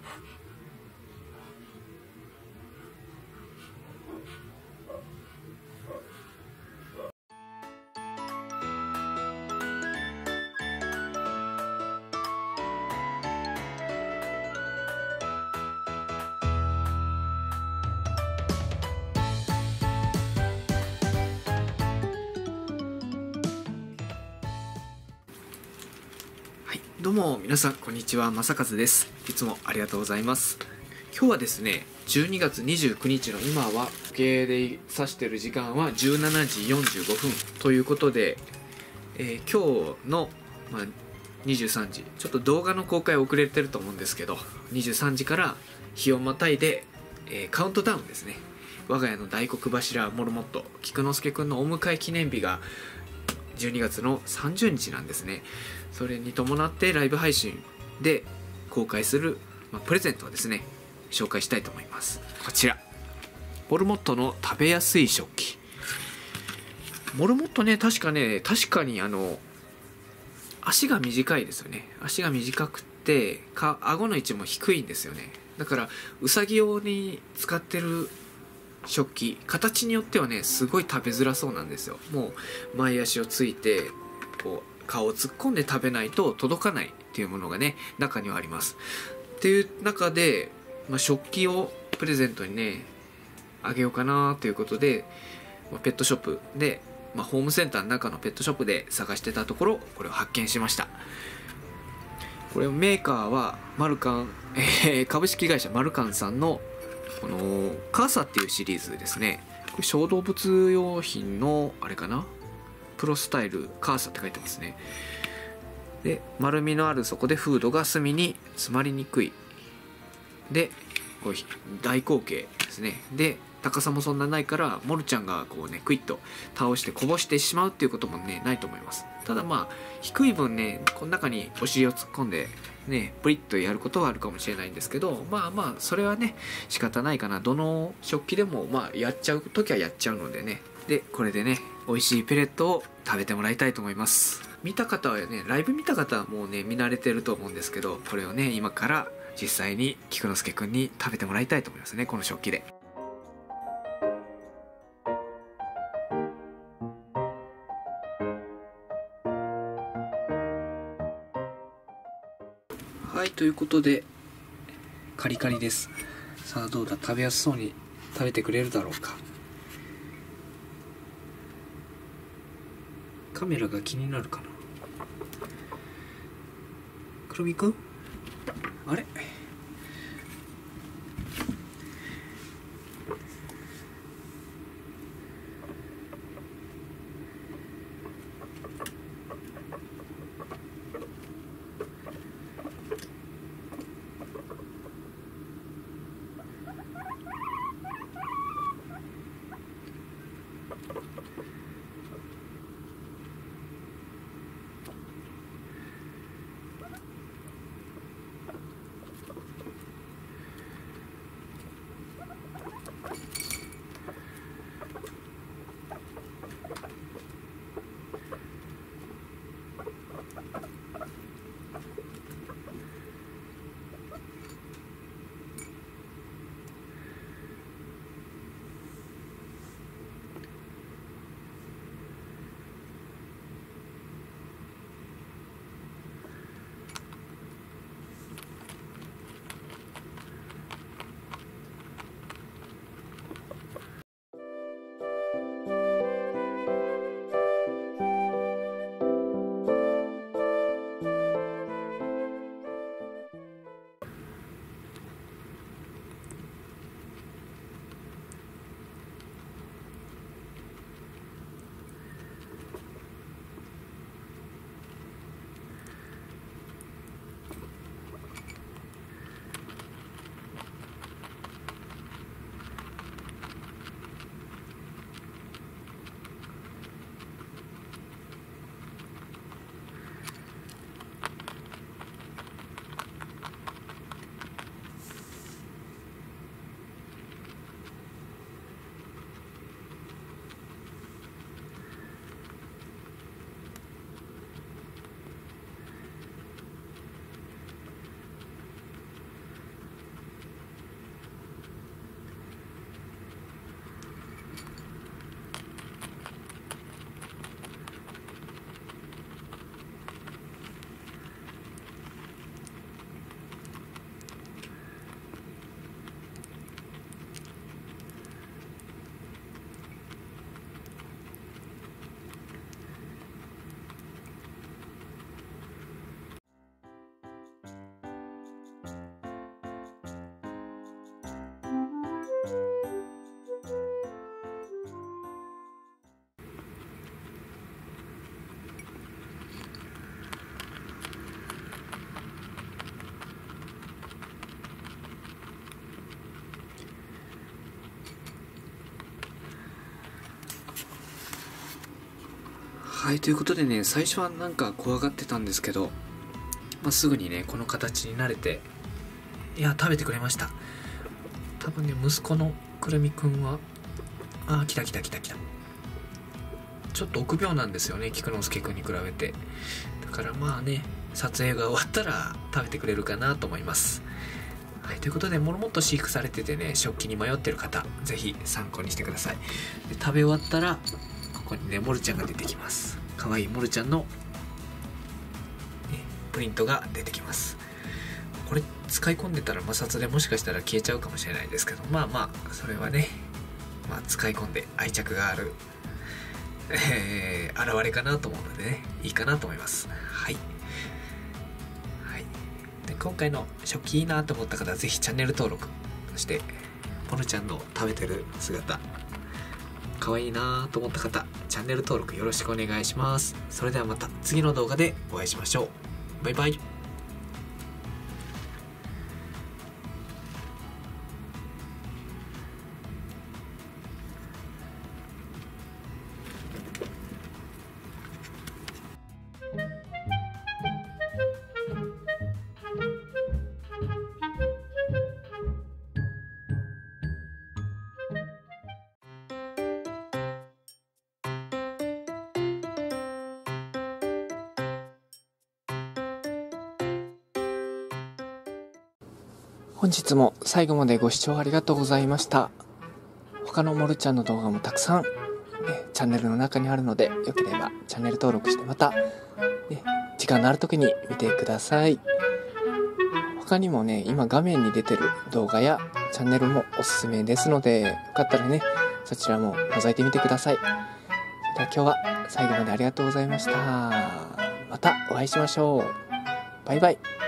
どうも皆さんこんにちは、正和です。いつもありがとうございます。今日はですね、12月29日の今は時計で指してる時間は17時45分ということで、今日の、23時、ちょっと動画の公開遅れてると思うんですけど、23時から日をまたいで、カウントダウンですね。我が家の大黒柱モルモット菊之助くんのお迎え記念日が12月の30日なんですね。それに伴ってライブ配信で公開する、プレゼントをですね紹介したいと思います。こちらモルモットの食べやすい食器。モルモットね、確かに足が短いですよね。足が短くて顎の位置も低いんですよね。だからウサギ用に使ってる食器、形によってはねすごい食べづらそうなんですよ。もう前足をついてこう顔を突っ込んで食べないと届かないっていうものがね中にはあります。っていう中で、食器をプレゼントにねあげようかなということで、ペットショップで、ホームセンターの中のペットショップで探してたところこれを発見しました。これメーカーはマルカン、株式会社マルカンさんのこのカーサっていうシリーズですね。これ小動物用品のあれかな、プロスタイルカーサって書いてますね。で丸みのある底でフードが隅に詰まりにくいで、こう大口径ですね。で高さもそんなないからモルちゃんがこうねクイッと倒してこぼしてしまうっていうこともねないと思います。ただ低い分ねこの中にお尻を突っ込んでねブリッとやることはあるかもしれないんですけど、それはね仕方ないかな。どの食器でもやっちゃう時はやっちゃうのでね。でこれでね美味しいペレットを食べてもらいたいと思います。見た方はね、ライブ見た方はもうね見慣れてると思うんですけど、これをね今から実際に菊之助くんに食べてもらいたいと思いますね、この食器で。はい、ということでカリカリです。さあどうだ、食べやすそうに食べてくれるだろうか。カメラが気になるかな。くるみくん、あれ、 はい、ということでね、最初はなんか怖がってたんですけど、すぐにねこの形に慣れて、いや食べてくれました。多分ね息子のくるみくんは来た。ちょっと臆病なんですよね、菊之助くんに比べて。だから撮影が終わったら食べてくれるかなと思います。はい、ということでもっと飼育されててね、食器に迷ってる方ぜひ参考にしてください。で食べ終わったらここにねモルちゃんが出てきます。かわいいモルちゃんの、プリントが出てきます。これ使い込んでたら摩擦でもしかしたら消えちゃうかもしれないですけど、それはね、使い込んで愛着がある現れかなと思うのでね、いいかなと思います。はい、で今回の食器いいなと思った方はぜひチャンネル登録、そしてモルちゃんの食べてる姿可愛いなと思った方、チャンネル登録よろしくお願いします。それではまた次の動画でお会いしましょう。バイバイ。本日も最後までご視聴ありがとうございました。他のモルちゃんの動画もたくさん、チャンネルの中にあるので、よければチャンネル登録してまた、時間のある時に見てください。他にもね、今画面に出てる動画やチャンネルもおすすめですので、よかったらね、そちらも覗いてみてください。それでは今日は最後までありがとうございました。またお会いしましょう。バイバイ。